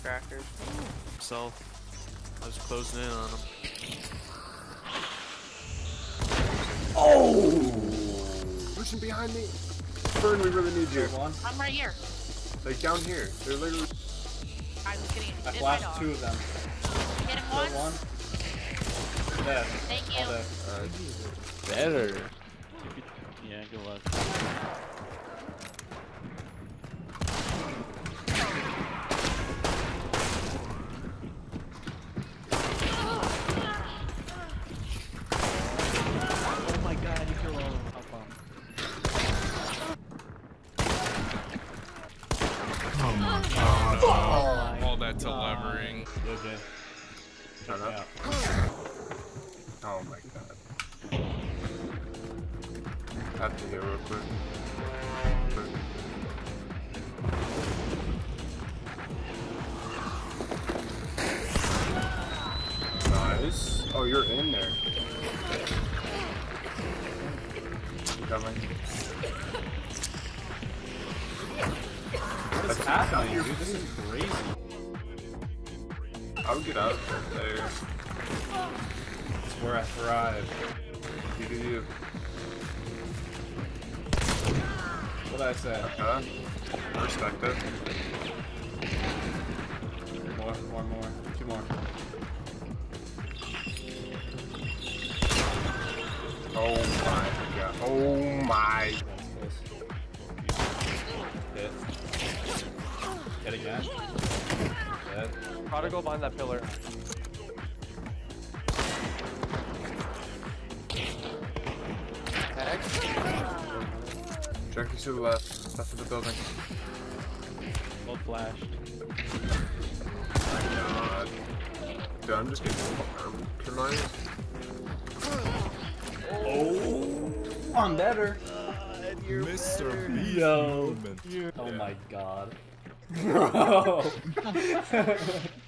crackers. So, I was closing in on him. Oh! Pushing behind me. Fern, we really need you. I'm right here. Like down here. They're literally. I was getting I flashed 2 of them. Hit him Kill once. 1. Dead. Thank you. Better. Yeah, good luck. Oh my god, you killed all of them. Hop on. Oh my god. Oh All that to levering. Okay. Shut up. Oh my god. I have to heal real quick. Nice. Oh, you're in there. Coming. What's happening, dude? This is crazy. I would get out of there. It's where I thrive. You do you. What did I say? Respect it. More. 2 more. Oh my god. Oh my. Hit. Hit again. Dead. Try to go behind that pillar. Junkies to the left. Left of the building. Both flashed. Oh my god. Dude, I'm just getting farmed tonight. Oh, I'm better. Mr. Beast Yo. movement. Oh my god. Bro.